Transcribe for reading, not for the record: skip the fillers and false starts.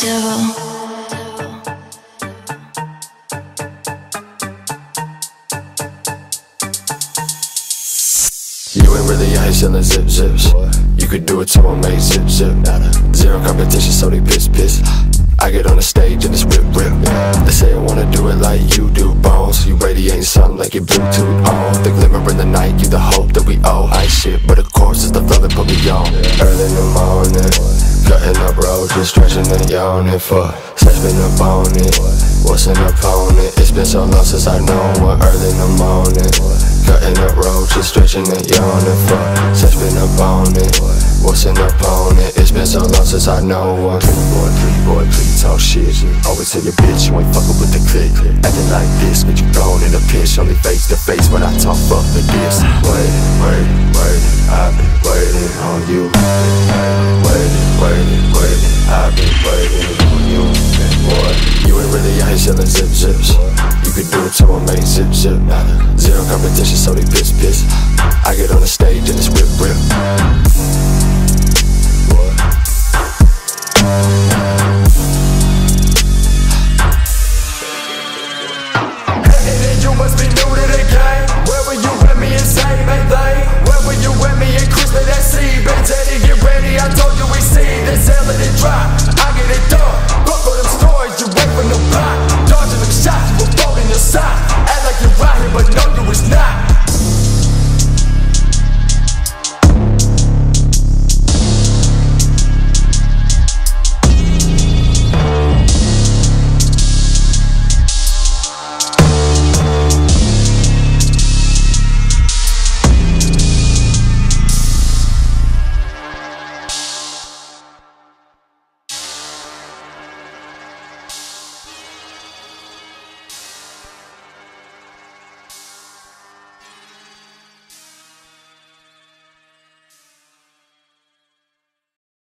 You ain't really out here selling zips. You could do it to a mate, zip. Zero competition, so they piss. I get on the stage and it's rip. They say I wanna do it like you do, bones. You radiating something like your Bluetooth on. The glimmer in the night, you the hope that we owe. I ain't shit, but of course it's the flow that put me on. Early in the morning, cutting up roaches, stretching and yawning for such been up on it. What's an opponent? It's been so long since I know one. Early in the morning, cutting up roaches, stretching and yawning for such been up on it. What's an opponent? It's been so long since I know one. Pretty boy, please talk shit. Always tell your bitch you ain't fucking with the clique. Acting like this, but you thrown in a pinch. Only face to face when I talk, fuck the this. Wait, I've been waiting on you. Waiting, I've been waiting on you. Boy, you ain't really out here selling zips. You could do it to a mate, zip. Zero competition, so they piss. I get on the stage